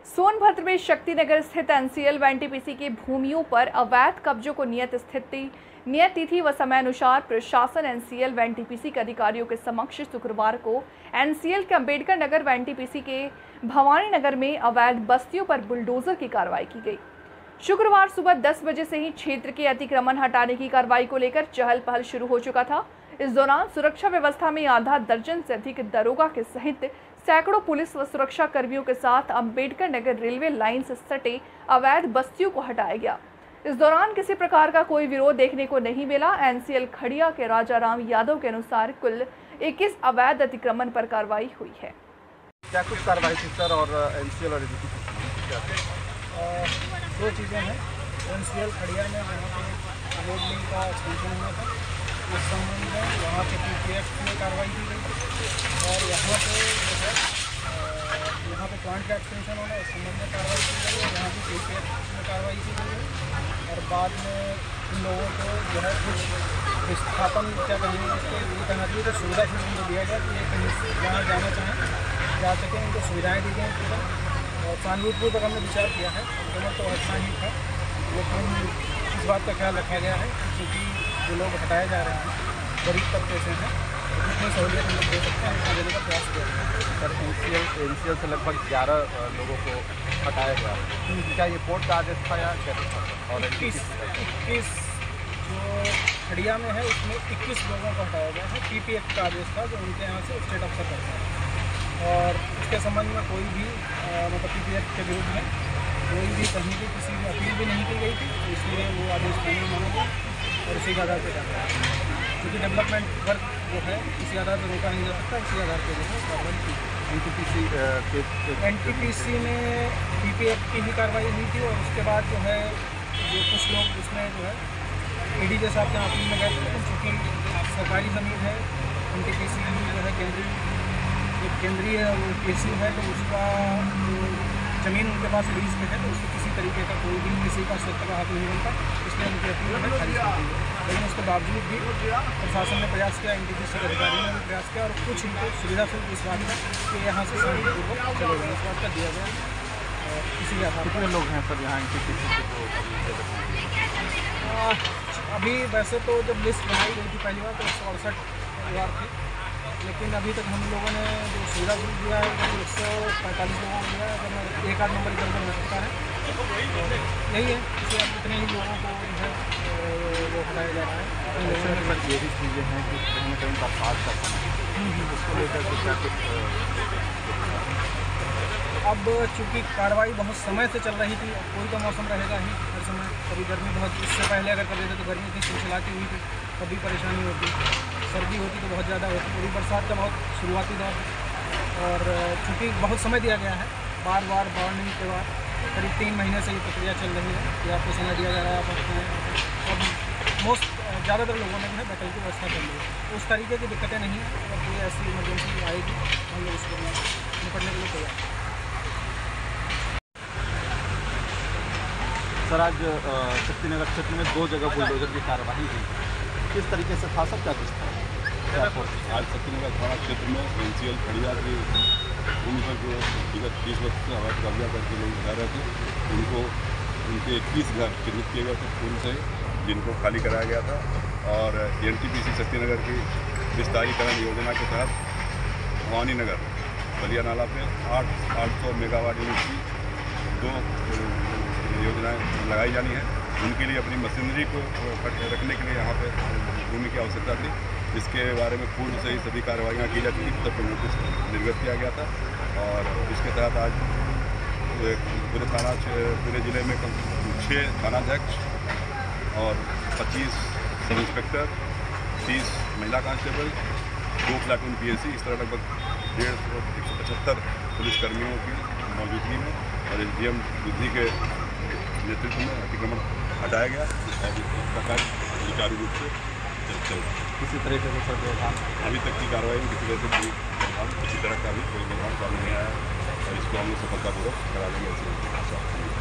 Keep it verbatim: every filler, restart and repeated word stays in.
सोनभद्र में शक्तिनगर स्थित एनसीएल व एनटीपीसी की भूमियों पर अवैध कब्जों को नियत स्थिति नियत तिथि व समय अनुसार प्रशासन एनसीएल व एनटीपीसी के अधिकारियों के समक्ष शुक्रवार को एनसीएल के अंबेडकर नगर व एनटीपीसी के भवानी नगर में अवैध बस्तियों पर बुलडोजर की कार्रवाई की गई। शुक्रवार सुबह दस बजे से ही क्षेत्र के अतिक्रमण हटाने की कार्रवाई को लेकर चहल पहल शुरू हो चुका था। इस दौरान सुरक्षा व्यवस्था में आधा दर्जन से अधिक दरोगा के सहित सैकड़ों पुलिस व सुरक्षा कर्मियों के साथ अंबेडकर नगर रेलवे लाइन से सटे अवैध बस्तियों को हटाया गया। इस दौरान किसी प्रकार का कोई विरोध देखने को नहीं मिला। एनसीएल खड़िया के राजा राम यादव के अनुसार कुल इक्कीस अवैध अतिक्रमण पर कार्रवाई हुई है। क्या कुछ कार्रवाई थी सर और एनसीएल और दो चीज़ें हैं। एनसीएल खड़िया में वहाँ पे रोड लिंक का एक्सटेंशन हुआ था, इस संबंध में वहाँ पे पीपीएफ में कार्रवाई की गई और यहाँ पे जो है यहाँ पे पॉइंट का एक्सटेंशन होना इस संबंध में कार्रवाई की गई और यहाँ पे पीपीएफ में कार्रवाई की गई और बाद में इन लोगों को जो है कुछ विस्थापन क्या कहेंगे उसको ये कहना चाहिए तो सुविधा फिर उनको दिया गया कि ये कहीं जहाँ जाना चाहें जा सकें, उनको सुविधाएँ दी गई पूरा। और चांदूरपुर तक हमने विचार किया है, उधर तो हटना ही था, लेकिन इस बात का ख्याल रखा गया है क्योंकि जो लोग हटाए जा रहे हैं गरीब तबके से हैं, जितनी सहूलियत हम लोग दे सकते हैं उतना देने का प्रयास किया है। सर एनसीएल एनसीएल से लगभग ग्यारह लोगों को हटाया गया। क्या ये कोर्ट का आदेश था या क्या था? और इक्कीस इक्कीस जो खड़िया में है उसमें इक्कीस लोगों को हटाया गया है। पीपीएफ का आदेश था जो उनके यहाँ से स्टेट अफसर करता है और इसके संबंध में कोई भी मतलब पीपीएफ के विरुद्ध में कोई भी कहीं भी किसी भी अपील भी नहीं की गई थी, तो इसलिए वो आदेश नहीं माना गया और उसी के आधार पर जाता है क्योंकि डेवलपमेंट वर्क जो है किसी आधार पर रोका नहीं जा सकता, इसी आधार पर जो है कार्रवाई की। एनटीपीसी के एनटीपीसी में पीपीएफ की ही कार्रवाई हुई थी और उसके बाद जो है जो कुछ लोग उसमें जो है ईडी जैसा आपके अपील में गए थे, लेकिन चूँकि सरकारी ज़मीन है एनटीपीसी जो है केंद्रीय एक केंद्रीय केसी है तो उसका ज़मीन उनके पास लीज में है तो उसको किसी तरीके का कोई भी किसी का क्षेत्र का हाथ नहीं बनता, इसलिए उनकी अपील में खारिज कर दी है। लेकिन उसके बावजूद भी प्रशासन ने प्रयास किया, एनटीपीसी के अधिकारियों ने भी प्रयास किया और कुछ इनको सुविधा शुल्क इस बात में कि यहाँ से शांतिपूर्वक चले गए इस बात का दिया गया और इसी आधार कितने लोग हैं सर यहाँ एनटीपीसी को अभी वैसे तो जब लिस्ट बनाई गई थी पहली बार तो एक सौ अड़सठ परिवार थे, लेकिन अभी तक हम लोगों ने जो सुविधा शुल्क दिया है वो एक सौ पैंतालीस लोगों को दिया है। अगर एक आध नंबर इधर उधर हो सकता है तो यही है कि अब इतने ही लोगों को जो है वो हटाया जा रहा है। सर ये भी चीज़ें हैं कि कहीं ना कहीं बरसात का समय उसको लेकर के क्या कुछ अब चूँकि कार्रवाई बहुत समय से चल रही थी, कोई तो मौसम रहेगा ही हर समय, कभी गर्मी बहुत इससे पहले अगर कर देते तो गर्मी थी चिलचिलाती हुई थी तभी परेशानी होती, सर्दी होती तो बहुत ज़्यादा होती, पूरी बरसात का बहुत शुरुआती दौर और चूँकि बहुत समय दिया गया है बार बार वार्निंग के बाद करीब तीन महीने से ये प्रक्रिया चल रही है कि आपको समय दिया जा रहा है, आप अपने अब मोस्ट ज़्यादातर लोगों ने जो है वैकल्पिक व्यवस्था कर ली है। उस तरीके की दिक्कतें नहीं है, अगर कोई ऐसी इमरजेंसी आएगी हम लोग उसको निपटने के लिए तैयार हैं। सर आज शक्तिनगर क्षेत्र में दो जगह बुलडोजर की कार्रवाई हुई, किस तरीके से था सब क्या कुछ था? आज शक्तिनगर थाना क्षेत्र में एनसीएल खड़िया की भूमि पर जो विगत तीस वर्ष से अवैध कब्जा करके लोग रह रहे थे उनको उनके इक्कीस घर चिन्हित किए गए थे पूर्व से, जिनको खाली कराया गया था और एनटीपीसी शक्तिनगर की विस्तारीकरण योजना के तहत भवानी नगर बलिया नाला पे आठ आठ सौ मेगावाट यूनिट की दो योजनाएं लगाई जानी है। उनके लिए अपनी मशीनरी को रखने के लिए यहाँ पे भूमि की आवश्यकता थी, इसके बारे में पूर्व से ही सभी कार्रवाइयाँ की जाती थी, तब नोटिस निर्गत किया गया था और इसके तहत आज पूरे थाना पूरे ज़िले में कम छः थानाध्यक्ष और पच्चीस सब इंस्पेक्टर, तीस महिला कांस्टेबल, दो प्लाटून पीएससी, इस तरह लगभग डेढ़ सौ एक सौ पचहत्तर पुलिसकर्मियों की मौजूदगी में और एस डी एम बुद्धि के नेतृत्व में अतिक्रमण हटाया गया और इसका कार्य सुचारू रूप से चल रहा है। किसी तरीके से सर व्यवधान अभी तक की कार्रवाई में किसी तरह से कोई व्यवधान किसी तरह का भी कोई व्यवधान सामने नहीं आया और इसको हम लोग सफलतापूर्वक करा लेंगे ऐसी